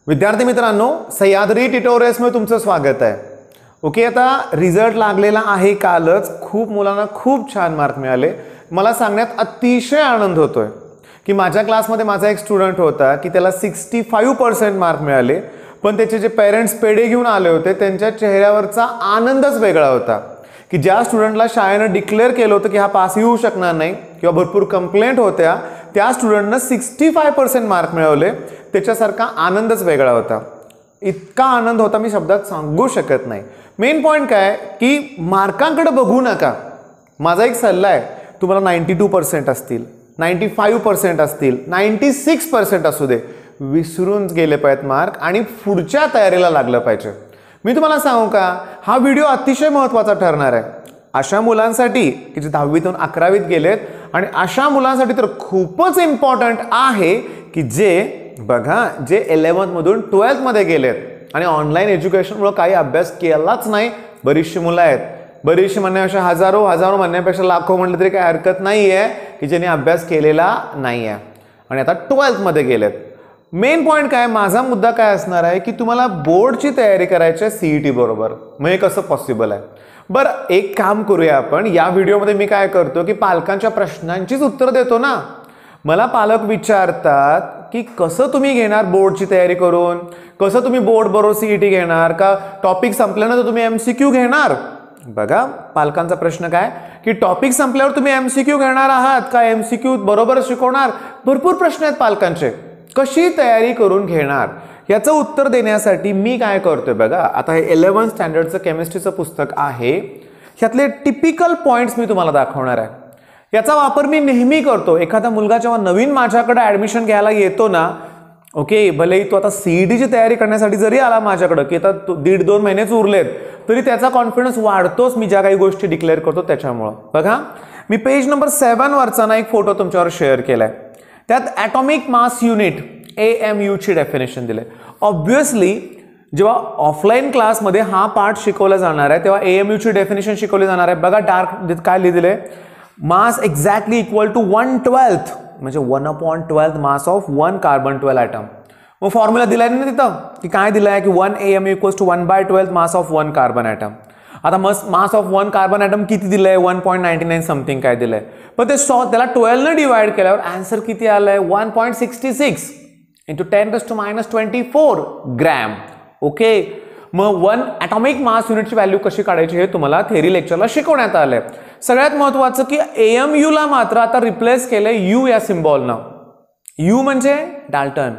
विद्यार्थी मित्रांनो, सह्याद्री ट्युटोरियल्समध्ये तुमचं स्वागत आहे। ओके, आता रिझल्ट लागलेला आहे कालच। खूप मुलांना खूप छान मार्क मिळाले। मला सांगण्यात अतिशय आनंद होतोय की माझ्या क्लासमध्ये माझा एक स्टुडंट होता की त्याला 65% मार्क मिळाले, पण त्याचे जे पेरेंट्स पेढे घेऊन आले होते त्यांच्या चेहऱ्यावरचा आनंदच वेगळा होता की ज्या स्टुडंटला शाळेने डिक्लेअर केलं होतं की हा पास होऊ शकणार नाही किंवा भरपूर कंप्लेंट होत्या, त्या स्टुडंटने 65% मार्क मिळवले। त्याच्यासारखा आनंदच वेगळा होता। इतका आनंद होता मी शब्दात सांगू शकत नाही। मेन पॉइंट काय की मार्कांकडे बघू नका। माझा एक सल्ला आहे, तुम्हाला 92% असतील, 95% असतील, 96% असू दे, विसरून गेले पाहिजेत मार्क आणि पुढच्या तयारीला लागलं पाहिजे। मी तुम्हाला सांगू का, हा व्हिडिओ अतिशय महत्त्वाचा ठरणार आहे अशा मुलांसाठी की जे 10वीतून 11वीत गेलेत, आणि अशा मुलांसाठी तर खूपच इम्पॉर्टंट आहे की जे बघा जे 11th मधून 12th मध्ये गेलेत आणि ऑनलाईन एज्युकेशनमुळे काही अभ्यास केलाच नाही। बरीचशी मुलं आहेत, बरीचशी म्हणण्यापेक्षा हजारो म्हणण्यापेक्षा लाखो म्हटलं तरी काही हरकत नाही आहे की ज्यांनी अभ्यास केलेला नाही आहे आणि आता 12th मध्ये गेलेत। मेन पॉइंट काय, माझा मुद्दा काय असणार आहे की तुम्हाला बोर्डची तयारी करायची आहे सीईटी बरोबर। मग हे कसं पॉसिबल आहे? बरं, एक काम करूया आपण। या व्हिडिओमध्ये मी काय करतो की पालकांच्या प्रश्नांचीच उत्तर देतो ना। मला पालक विचारतात की कसं तुम्ही घेणार बोर्डची तयारी करून, कसं तुम्ही बोर्ड बरोबर सीईटी घेणार, का टॉपिक संपल्यानंतर तुम्ही एमसीक्यू घेणार? बघा, पालकांचा प्रश्न काय की टॉपिक संपल्यावर तुम्ही एमसीक्यू घेणार आहात का एमसीक्यू बरोबर शिकवणार? भरपूर प्रश्न आहेत पालकांचे। कशी तयारी करून घेणार याचं उत्तर देण्यासाठी मी काय करतोय बघा, आता हे 11th स्टँडर्डचं केमिस्ट्रीचं पुस्तक आहे, ह्यातले टिपिकल पॉइंट्स मी तुम्हाला दाखवणार आहे। याचा वापर मी नेहमी करतो। एखादा मुलगा जेव्हा नवीन माझ्याकडे ऍडमिशन घ्यायला येतो ना, ओके, भलेही तो आता सीईटीची तयारी करण्यासाठी जरी आला माझ्याकडे की आता 1.5-2 महिनेच उरलेत, तरी त्याचा कॉन्फिडन्स वाढतोच मी ज्या काही गोष्टी डिक्लेअर करतो त्याच्यामुळं। बघा, मी पेज नंबर 7 वरचा ना एक फोटो तुमच्यावर शेअर केलाय। त्यात ॲटॉमिक मास युनिट AMU ची डेफिनेशन दिले। ऑब्व्हियसली जेव्हा ऑफलाईन क्लासमध्ये हा पार्ट शिकवला जाणार आहे तेव्हा AMU ची डेफिनेशन शिकवली जाणार आहे। बघा डार्क काय लिहिलेलं आहे, मास एक्झॅक्टली इक्वल टू 1/12 म्हणजे 1/12 मास ऑफ 1 कार्बन 12 ॲटम। मग फॉर्म्युला दिलाय ना तिथं की काय दिलाय की 1 AMU equals to 1/12 mass of 1 carbon atom. आता मास ऑफ 1 कार्बन ॲटम किती दिलंय? 1.99 समथिंग काय दिलंय, पण ते त्याला 12 ने डिवाइड केल्यावर आन्सर किती आलाय? 1.66 इंटू 10⁻24 ग्रॅम। ओके, मग 1 ॲटॉमिक मास युनिटची व्हॅल्यू कशी काढायची हे तुम्हाला थेरी लेक्चरला शिकवण्यात आलंय। सगळ्यात महत्त्वाचं की AMU ला मात्र आता रिप्लेस केलंय U या सिम्बॉलनं। U म्हणजे डाल्टन,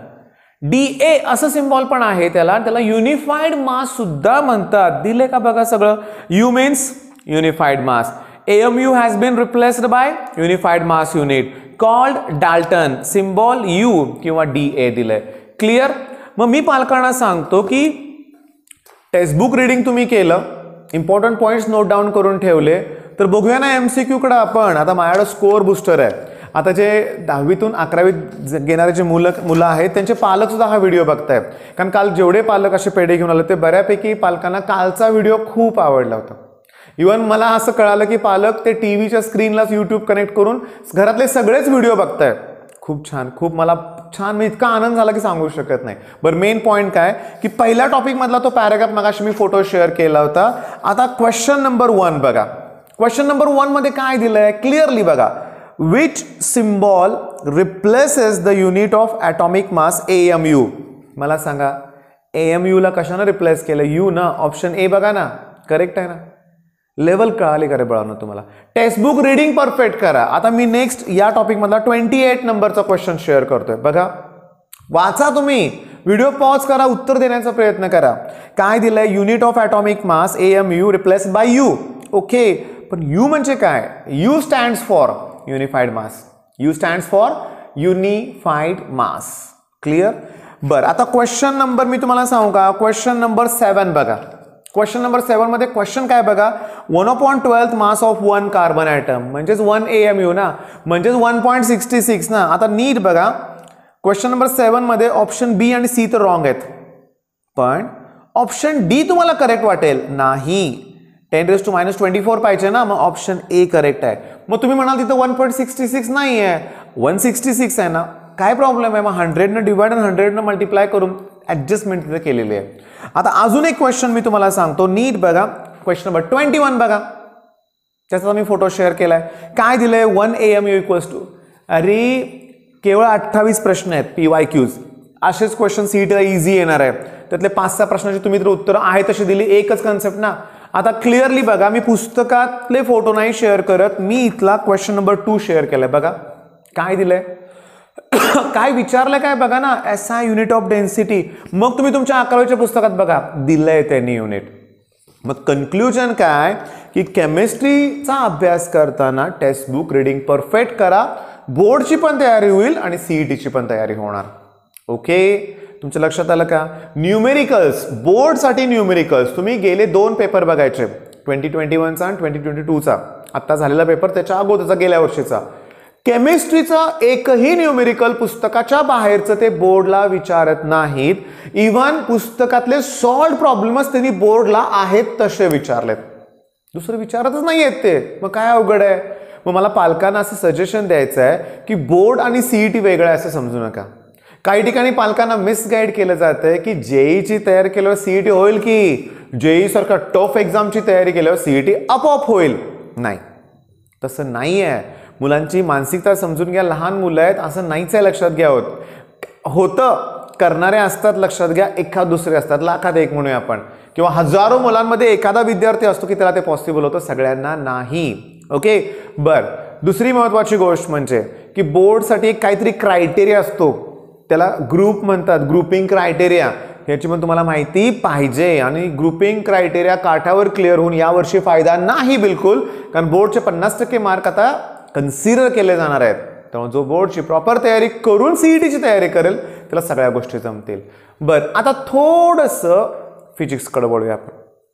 DA असं सिम्बॉल पण आहे त्याला युनिफाईड मास सुद्धा म्हणतात। दिले का बघा सगळं, U means unified mass, AMU has been replaced by unified mass unit called Dalton, symbol U किंवा DA दिलंय। क्लिअर? मग मी पालकांना सांगतो की टेक्स्टबुक रीडिंग तुम्ही केलं, इम्पॉर्टंट पॉइंट्स नोट डाऊन करून ठेवले, तर बघूया ना एमसीक्यू कडे आपण। आता माझ्याकडे स्कोअर बुस्टर आहे। आता जे 10वीतून 11वीत घेणारे जे मुलं आहेत त्यांचे पालक सुद्धा हा व्हिडिओ बघतायत, कारण काल जेवढे पालक असे पेढे घेऊन आले ते बऱ्यापैकी पालकांना कालचा व्हिडिओ खूप आवडला होता। इवन मला असं कळालं की पालक ते टीव्हीच्या स्क्रीनलाच यूट्यूब कनेक्ट करून घरातले सगळेच व्हिडिओ बघतायत। खूप छान, खूप मला छान, मी इतका आनंद झाला की सांगू शकत नाही। बरं, मेन पॉइंट काय की पहिल्या टॉपिक मधला तो पॅराग्राफ मगाशी मी फोटो शेअर केला होता। आता क्वेश्चन नंबर 1 बघा। क्वेश्चन नंबर 1 मध्ये काय दिलंय क्लिअरली बघा, which symbol replaces the unit of atomic mass AMU? मला सांगा AMU ला कशानं रिप्लेस केलं? U ना। ऑप्शन ए बघा ना, करेक्ट आहे ना। लेवल कळाली का रे बाळांनो तुम्हाला? टेक्स्टबुक रीडिंग परफेक्ट करा। आता मी नेक्स्ट या टॉपिक मधला 28 नंबरचा क्वेश्चन शेअर करतोय। बघा, वाचा तुम्ही, व्हिडिओ पॉज करा, उत्तर देण्याचा प्रयत्न करा। काय दिलंय? Unit of atomic mass AMU replaced by U। Okay, पण U म्हणजे काय? U stands for unified mass. U stands for unified mass. Clear? बरं, आता क्वेश्चन नंबर मी तुम्हाला सांगू का, क्वेश्चन नंबर 7 बघा। क्वेश्चन नंबर 7 मध्ये क्वेश्चन काय बघा, 1/12 मास ऑफ 1 कार्बन ॲटम म्हणजेच 1 AMU ना, म्हणजेच 1.66 ना। आता नीट बघा, क्वेश्चन नंबर 7 मध्ये ऑप्शन बी आणि सी तर रॉंग आहेत, पण ऑप्शन डी तुम्हाला करेक्ट वाटेल नाही। 10⁻24 पाहिजे ना, मग ऑप्शन ए करेक्ट आहे। मग तुम्ही म्हणाल तिथं 1.66 नाही आहे, 166 आहे ना, काय प्रॉब्लेम आहे? मग 100 ने डिवाइड आणि 100 ने मल्टिप्लाय करून ऍडजस्टमेंट तिथे केलेली आहे. आता अजून एक क्वेश्चन मी तुम्हाला सांगतो, नीट बघा. क्वेश्चन नंबर 21 बघा, त्याचा मी फोटो शेअर केलाय. काय दिलंय? 1 AMU इक्वल्स टू, अरे केवळ 28 प्रश्न आहेत PYQs. असेच क्वेश्चन सीईटीला इझी येणार आहे. त्यातले 5-6 प्रश्नाची तुम्ही तर उत्तरं आहे तशी दिली, एकच कन्सेप्ट ना. आता क्लिअरली बघा, मी पुस्तकातले फोटो नाही शेअर करत, मी इथला क्वेश्चन नंबर 2 शेअर केलाय. बघा काय दिलंय, काय विचारलंय काय बघा ना, SI युनिट ऑफ डेन्सिटी. मग तुम्ही तुमच्या 11वीच्या पुस्तकात बघा दिलंय त्यांनी युनिट. मग कन्क्लुजन काय की केमिस्ट्रीचा अभ्यास करताना टेक्स्टबुक रीडिंग परफेक्ट करा, बोर्डची पण तयारी होईल आणि सीईटीची पण तयारी होणार. ओके, तुमच्या लक्षात आलं का? न्यूमेरिकल्स, बोर्डसाठी न्यूमेरिकल्स तुम्ही गेले 2 पेपर बघायचे, 2021चा आणि 2022चा. आता झालेला पेपर, त्याच्या अगोदरचा गेल्या वर्षीचा. केमिस्ट्रीचा एकही न्यूमेरिकल पुस्तकाच्या बाहेरचं ते बोर्डला विचारत नाहीत. इव्हन पुस्तकातले सॉल्ड प्रॉब्लेम्स त्यांनी बोर्डला आहेत तसे विचारलेत, दुसरं विचारतच नाही आहेत ते. मग काय अवघड आहे? मग मला पालकांना असं सजेशन द्यायचं आहे की बोर्ड आणि सीईटी वेगळं आहे असं समजू नका. काही ठिकाणी पालकांना मिसगाईड केलं जातंय की जेईची तयारी केल्यावर सीईटी होईल, की जेई सारखा टफ एक्झामची तयारी केल्यावर सीईटी आपोआप होईल. नाही, तसं नाही आहे. मुलांची मानसिकता समजून घ्या. लहान मुलं आहेत असं नाहीच आहे, लक्षात घ्या. होतं करणारे असतात, लक्षात घ्या, एखाद दुसरे असतात, लाखात एक म्हणूया आपण, किंवा हजारो मुलांमध्ये एखादा विद्यार्थी असतो की त्याला ते पॉसिबल होतं, सगळ्यांना नाही. ओके, बर. दुसरी महत्वाची गोष्ट म्हणजे की बोर्डसाठी एक काहीतरी क्रायटेरिया असतो, त्याला ग्रुप म्हणतात, ग्रुपिंग क्रायटेरिया. याची पण तुम्हाला माहिती पाहिजे. आणि ग्रुपिंग क्रायटेरिया काठावर क्लिअर होऊन यावर्षी फायदा नाही बिलकुल, कारण बोर्डचे 50% मार्क आता कन्सिडर केले जाणार आहेत. त्यामुळे जो बोर्डची प्रॉपर तयारी करून सीईटीची तयारी करेल त्याला सगळ्या गोष्टी जमतील. बरं, आता थोडंसं फिजिक्सकडे वळूया आपण.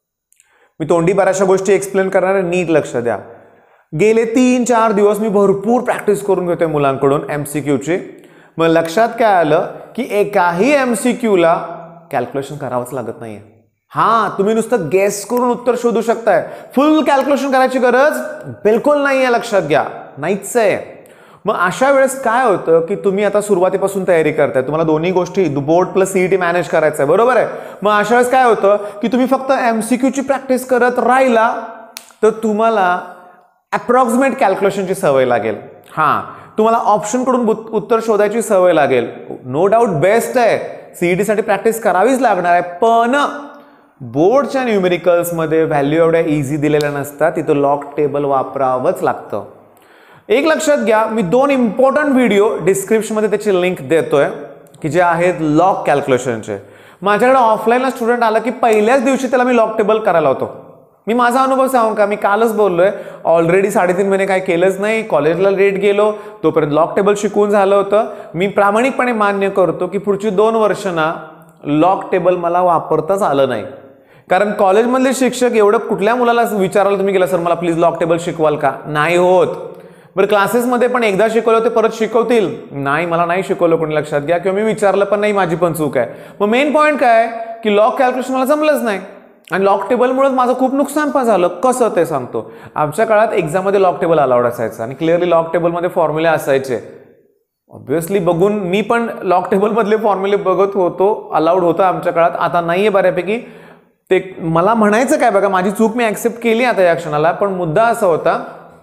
मी तोंडी बऱ्याचशा गोष्टी एक्सप्लेन करणार आहे, नीट लक्ष द्या. गेले 3-4 दिवस मी भरपूर प्रॅक्टिस करून घेतोय मुलांकडून MCQची. मग लक्षात काय आलं की एकाही MCQला कॅल्क्युलेशन करावंच लागत नाहीये. हां, तुम्ही नुसतं गेस करून उत्तर शोधू शकताय, फुल कॅल्क्युलेशन करायची गरज बिलकुल नाही आहे, लक्षात घ्या, नाहीच आहे. मग अशा वेळेस काय होतं की तुम्ही आता सुरुवातीपासून तयारी करताय, तुम्हाला दोन्ही गोष्टी बोर्ड प्लस सीईटी मॅनेज करायचं आहे, बरोबर आहे. मग अशा वेळेस काय होतं की तुम्ही फक्त MCQची प्रॅक्टिस करत राहिला तर तुम्हाला अप्रॉक्सिमेट कॅल्क्युलेशनची सवय लागेल. हां, तुम्हाला ऑप्शनकडून उत्तर शोधायची सवय लागेल. नो डाऊट बेस्ट आहे, सीईटीसाठी प्रॅक्टिस करावीच लागणार आहे. पण बोर्डच्या न्यूमेरिकल्समध्ये व्हॅल्यू एवढ्या इझी दिलेल्या नसतात, तिथं लॉग टेबल वापरावंच लागतं. एक लक्षात घ्या, मी 2 इम्पॉर्टंट व्हिडिओ डिस्क्रिप्शनमध्ये त्याची लिंक देतोय की जे आहेत लॉग कॅल्क्युलेशनचे. माझ्याकडे ऑफलाईनला स्टुडंट आला की पहिल्याच दिवशी त्याला मी लॉग टेबल करायला होतो. मी माझा अनुभव सांगू का? मी कालच बोललोय, ऑलरेडी 3.5 महिने काय केलंच नाही, कॉलेजला लेट गेलो, तोपर्यंत लॉग टेबल शिकवून झालं होतं. मी प्रामाणिकपणे मान्य करतो की पुढची 2 वर्ष ना लॉग टेबल मला वापरताच आलं नाही. कारण कॉलेजमधले शिक्षक एवढं कुठल्या मुलाला विचारायला तुम्ही गेला, सर मला प्लीज लॉग टेबल शिकवाल का? नाही होत. बरं, क्लासेसमध्ये पण एकदा शिकवलं ते परत शिकवतील? नाही, मला नाही शिकवलं कोणी, लक्षात घ्या. किंवा मी विचारलं पण नाही, माझी पण चूक आहे. मग मेन पॉईंट काय की लॉग कॅल्क्युलेशन मला जमलंच नाही आणि लॉग टेबलमुळे माझं खूप नुकसान पण झालं. कसं ते सांगतो. आमच्या काळात एक्झाममध्ये लॉग टेबल अलाउड असायचं आणि क्लिअरली लॉग टेबलमध्ये फॉर्म्युले असायचे. ऑब्व्हियसली बघून मी पण लॉग टेबलमधले फॉर्म्युले बघत होतो, अलाउड होतं आमच्या काळात. आता नाहीये बऱ्यापैकी. ते मला म्हणायचं काय बघा, माझी चूक मी ऍक्सेप्ट केली आता या क्षणाला, पण मुद्दा असा होता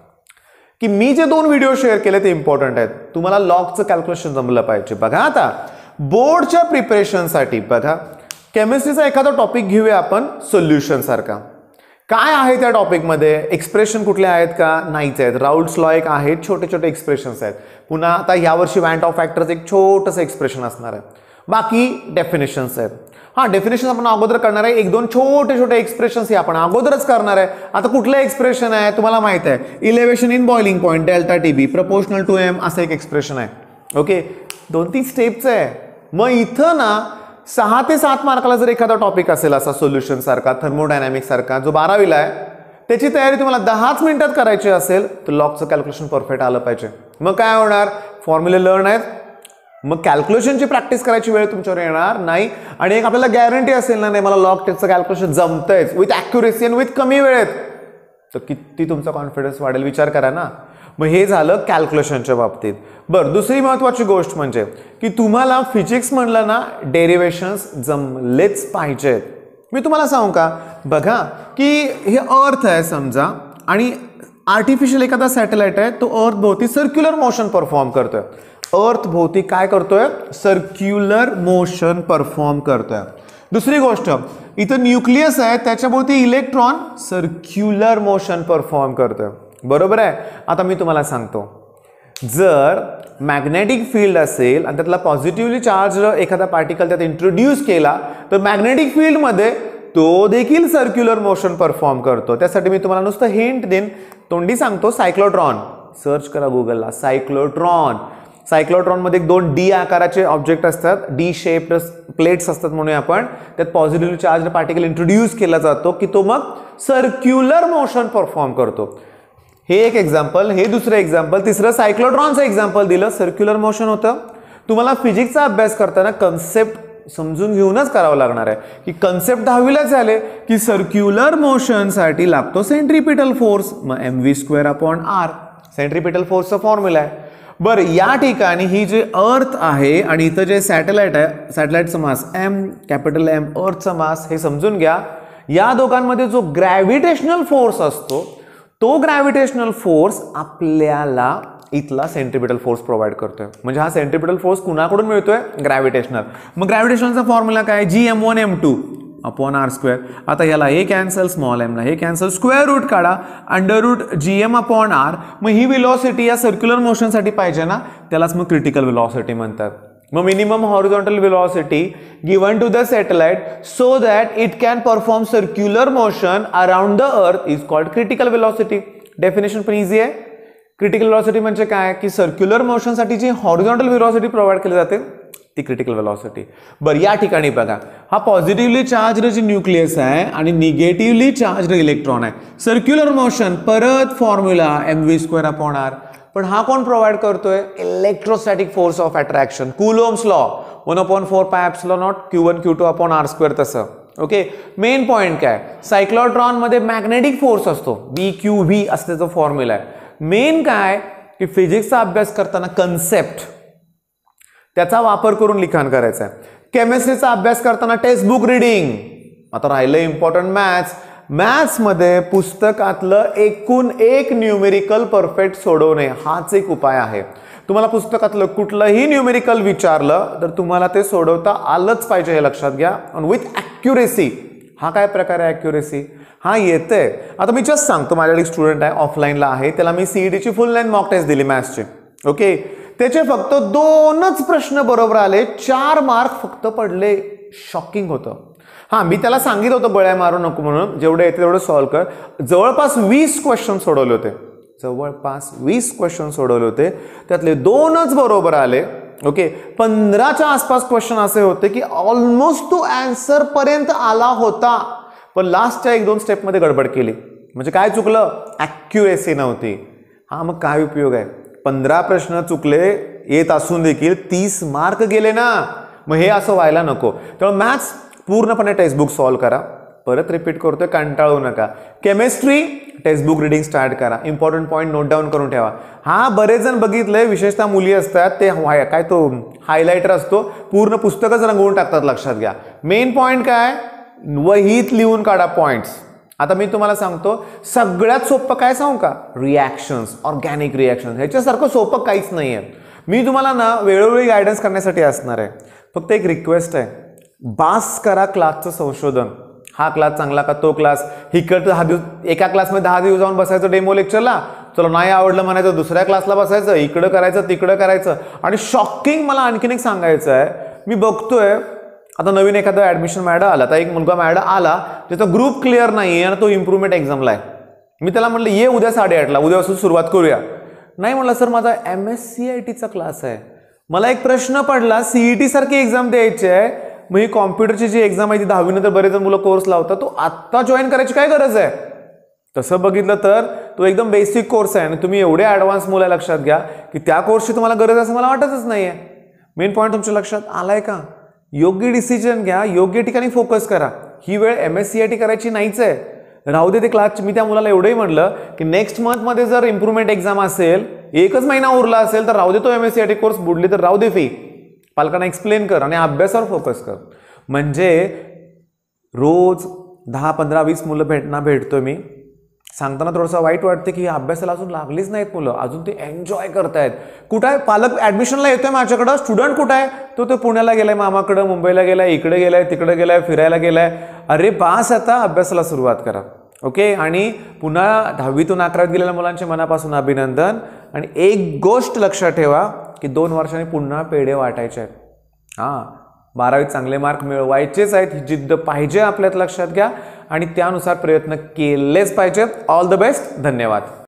की मी जे 2 व्हिडिओ शेअर केले ते इम्पॉर्टंट आहेत. तुम्हाला लॉगचं कॅल्क्युलेशन जमलं पाहिजे. बघा, आता बोर्डच्या प्रिपरेशनसाठी बघा, केमिस्ट्रीचा एखादा टॉपिक घेऊया आपण, सोल्युशन सारखा. काय आहे त्या टॉपिकमध्ये? एक्सप्रेशन कुठले आहेत का? नाहीच आहेत. राउल्ट्स लॉ एक आहेत, छोटे छोटे एक्सप्रेशन्स आहेत. पुन्हा आता यावर्षी वॅन्ट ऑफ फॅक्टर्स एक छोटंसं एक्सप्रेशन असणार आहे. बाकी डेफिनेशन्स आहेत. हां, डेफिनेशन आपण अगोदर करणार आहे. 1-2 छोटे छोटे एक्सप्रेशन्स हे आपण अगोदरच करणार आहे. आता कुठलं एक्सप्रेशन आहे तुम्हाला माहित आहे, elevation in boiling point delta TB proportional to M असं एक एक्सप्रेशन आहे. ओके, 2-3 स्टेप्स आहे. मग इथं ना 6 ते 7 मार्काला जर एखादा टॉपिक असेल असा सोल्युशन सारखा, थर्मोडायनामिक्स सारखा, जो 12वीला आहे, त्याची तयारी तुम्हाला 10 मिनिटात करायची असेल तर लॉगचं कॅल्क्युलेशन परफेक्ट आलं पाहिजे. मग काय होणार? फॉर्म्युले लर्न आहेत, मग कॅल्क्युलेशनची प्रॅक्टिस करायची वेळ तुमच्यावर येणार नाही. आणि एक आपल्याला गॅरंटी असेल ना, नाही मला लॉग टेस्टचं कॅल्क्युलेशन जमतंयच विथ ॲक्युरेसी आणि विथ कमी वेळेत, तर किती तुमचा कॉन्फिडन्स वाढेल विचार करा ना. मग हे झालं कॅल्क्युलेशनच्या बाबतीत. बरं, दुसरी महत्त्वाची गोष्ट म्हणजे की तुम्हाला फिजिक्स म्हणलं ना डेरिव्हेशन्स जमलेच पाहिजेत. मी तुम्हाला सांगू का, बघा की हे अर्थ आहे समजा आणि आर्टिफिशियल एखादा सॅटेलाइट आहे, तो अर्थ भोवती सर्क्युलर मोशन परफॉर्म करतोय. अर्थ भोवती काय करतोय, सर्क्युलर मोशन परफॉर्म करतोय. दुसरी गोष्ट, इथं न्यूक्लियस आहे, त्याच्या भोवती इलेक्ट्रॉन सर्क्युलर मोशन परफॉर्म करतोय. बरोबर आहे. आता मी तुम्हाला सांगतो, जर मॅग्नेटिक फील्ड असेल आणि त्यातला पॉझिटिव्हली चार्ज एखादा पार्टिकल त्यात इंट्रोड्यूस केला तर मॅग्नेटिक फील्डमध्ये तो देखील सर्क्युलर मोशन परफॉर्म करतो. त्यासाठी मी तुम्हाला नुसतं हिंट देईन, तोंडी सांगतो, सायक्लोट्रॉन सर्च करा गुगलला. सायक्लोट्रॉनमध्ये 2 डी आकाराचे ऑब्जेक्ट असतात, डी शेप्ड प्लेट्स असतात म्हणूया आपण, त्यात पॉझिटिव्हली चार्ज पार्टिकल इंट्रोड्यूस केला जातो की तो मग सर्क्युलर मोशन परफॉर्म करतो. हे एक एक्झाम्पल. हे दुसरं एक्झाम्पल. तिसरं सायक्लोट्रॉनचं एक्झाम्पल दिलं, सर्क्युलर मोशन होतं. तुम्हाला फिजिक्सचा अभ्यास करताना कन्सेप्ट समजून घेऊनच करावं लागणार आहे की कन्सेप्ट 10वीला झाले की सर्क्युलर मोशनसाठी लागतो सेंट्रिपिटल फोर्स, मग mv²/r सेंट्रिपिटल फोर्सचा फॉर्म्युला आहे. बरं, या ठिकाणी ही जे अर्थ आहे आणि इथं जे सॅटेलाइट आहे, सॅटेलाइटचं मास कॅपिटल M, अर्थचा मास, हे समजून घ्या. या दोघांमध्ये जो ग्रॅव्हिटेशनल फोर्स असतो तो ग्रॅव्हिटेशनल फोर्स आपल्याला इथला सेंट्रिपिटल फोर्स प्रोव्हाइड करतोय. म्हणजे हा सेंट्रिपिटल फोर्स कुणाकडून मिळतोय, ग्रॅव्हिटेशनल. मग ग्रॅव्हिटेशनलचा फॉर्म्युला काय, Gm1m2/r². आता याला हे कॅन्सल, स्मॉल m ला हे कॅन्सल, स्क्वेअर रूट काढा, √Gm/r. मग ही व्हेलॉसिटी या सर्क्युलर मोशनसाठी पाहिजे ना, त्यालाच मग क्रिटिकल व्हेलॉसिटी म्हणतात. मग minimum horizontal velocity given to the satellite so that it can perform circular motion around the earth is called critical velocity. Definition पण इझी आहे. क्रिटिकल व्हेलॉसिटी म्हणजे काय की सर्क्युलर मोशनसाठी जी हॉरिझॉन्टल व्हेलॉसिटी प्रोव्हाइड केली जाते ती क्रिटिकल व्हेलॉसिटी. बरं, या ठिकाणी बघा, हा पॉझिटिव्हली चार्ज जी न्यूक्लियस आहे आणि निगेटिव्हली चार्ज इलेक्ट्रॉन आहे. सर्क्युलर मोशन, परत फॉर्म्युला mv²/r. पण हा कोण प्रोव्हाइड करतोय, electrostatic force of attraction, Coulomb's law, 1/4πε0 q1q2/r². तसं ओके. मेन पॉइंट काय, सायक्लोट्रॉन मध्ये मॅग्नेटिक फोर्स असतो, BQV असं त्याचा फॉर्म्युला आहे. मेन काय की फिजिक्सचा अभ्यास करताना कन्सेप्ट त्याचा वापर करून लिखाण करायचं आहे. केमिस्ट्रीचा अभ्यास करताना टेक्स्ट बुक रिडिंग. आता राहिलं इम्पॉर्टंट मॅथ्समध्ये पुस्तकातलं एकूण एक न्यूमेरिकल परफेक्ट सोडवणे हाच एक उपाय आहे. तुम्हाला पुस्तकातलं कुठलंही न्यूमेरिकल विचारलं तर तुम्हाला ते सोडवता आलंच पाहिजे, हे लक्षात घ्या. आणि विथ ॲक्युरेसी. हा काय प्रकार आहे ॲक्युरेसी, हा येते. आता मी जस्ट सांगतो, माझ्याकडे एक स्टुडंट आहे, ऑफलाईनला आहे, त्याला मी CETची फुल लेंथ मॉक टेस्ट दिली मॅथ्सची. ओके. त्याचे फक्त 2च प्रश्न बरोबर आले, 4 मार्क फक्त पडले. शॉकिंग होतं. हां, मी त्याला सांगितलं होतं बळ्या मारू नको म्हणून, जेवढे येते तेवढं सॉल्व कर. जवळपास 20 क्वेश्चन सोडवले होते, त्यातले 2च बरोबर आले. ओके. 15च्या आसपास क्वेश्चन असे होते की ऑलमोस्ट तो आन्सर पर्यंत आला होता, पण लास्टच्या 1-2 स्टेपमध्ये गडबड केली. म्हणजे काय चुकलं, ॲक्युरेसी नव्हती. हा, मग काय उपयोग आहे, 15 प्रश्न चुकले येत असून देखील 30 मार्क गेले ना. मग हे असं व्हायला नको. त्यामुळे मॅथ्स पूर्णपणे टेक्स्टबुक सॉल्व करा. परत रिपीट करतोय, कंटाळू नका. केमिस्ट्री टेक्स्टबुक रिडिंग स्टार्ट करा. इम्पॉर्टंट पॉईंट नोट डाऊन करून ठेवा. हा, बरेच जण बघितलंय, विशेषतः मुली असतात, ते काय तो हायलायटर असतो, पूर्ण पुस्तकच रंगवून टाकतात. लक्षात घ्या, मेन पॉईंट काय, वहीत लिहून काढा पॉइंट्स. आता मी तुम्हाला सांगतो, सगळ्यात सोपं काय सांगू का, रिॲक्शन्स, ऑर्गॅनिक रिॲक्शन्स. ह्याच्यासारखं सोपं काहीच नाही आहे. मी तुम्हाला ना वेळोवेळी गायडन्स करण्यासाठी असणार आहे. फक्त एक रिक्वेस्ट आहे, बास करा क्लासचं संशोधन. हा क्लास चांगला का, तो क्लास, इकडं 10 दिवस एका क्लासमध्ये 10 दिवस जाऊन बसायचं डेमो लेक्चरला, चलो नाही आवडलं म्हणायचं, दुसऱ्या क्लासला बसायचं, इकडं करायचं तिकडं करायचं. आणि शॉकिंग मला आणखीन एक सांगायचं आहे, मी बघतोय आता नवीन एखादा ॲडमिशन मॅडम आला, आता एक मुलगा मॅडम आला, त्याचा ग्रुप क्लिअर नाही आहे आणि तो इम्प्रूव्हमेंट एक्झामला आहे. मी त्याला म्हटलं ये उद्या 8:30ला, उद्यापासून सुरुवात करूया. नाही म्हटलं सर माझा MSCITचा क्लास आहे, मला एक प्रश्न पडला, CET सारखी एक्झाम द्यायची आहे, मग ही कॉम्प्युटरची जी एक्झाम आहे ती 10वी नंतर बरेच मुलं कोर्स लावतात, तो आत्ता जॉईन करायची काय गरज आहे. तसं बघितलं तर तो एकदम बेसिक कोर्स आहे आणि तुम्ही एवढे ॲडव्हान्स मुलं लक्षात घ्या की त्या कोर्सची तुम्हाला गरज असं मला वाटतच नाही आहे. मेन पॉईंट तुमच्या लक्षात आलाय का, योग्य डिसिजन घ्या, योग्य ठिकाणी फोकस करा. ही वेळ MSCIT करायची नाहीच आहे. राहू दे ते क्लासची. मी त्या मुलाला एवढंही म्हटलं की नेक्स्ट मंथमध्ये जर इम्प्रुव्हमेंट एक्झाम असेल, एकच महिना उरला असेल, तर राहू दे, तो MSCIT कोर्स बुडली तर राहू दे फी. पालकांना एक्सप्लेन कर आणि अभ्यासावर फोकस कर. म्हणजे रोज 10, 15, 20 मुलं भेटतोय मी. सांगताना थोडंसं वाईट वाटते की अभ्यासाला अजून लागलीच नाहीत मुलं, अजून ते एन्जॉय करतायत. कुठं आहे पालक? ॲडमिशनला येतोय माझ्याकडं. स्टुडंट कुठं आहे? तो पुण्याला गेलाय, मामाकडं, मुंबईला गेलाय, इकडे गेलाय, तिकडे गेलाय, फिरायला गेलाय. अरे बास, आता अभ्यासाला सुरुवात करा. ओके. आणि पुन्हा 10वीतून 11वीत गेलेल्या मुलांचे मनापासून अभिनंदन. आणि एक गोष्ट लक्षात ठेवा की 2 वर्षांनी पुन्हा पेढे वाटायचे आहेत. हां, 12वीत चांगले मार्क मिळवायचेच आहेत. ही जिद्द पाहिजे आपल्यात, लक्षात घ्या. आणि त्यानुसार प्रयत्न केलेच पाहिजेत. All the best. धन्यवाद.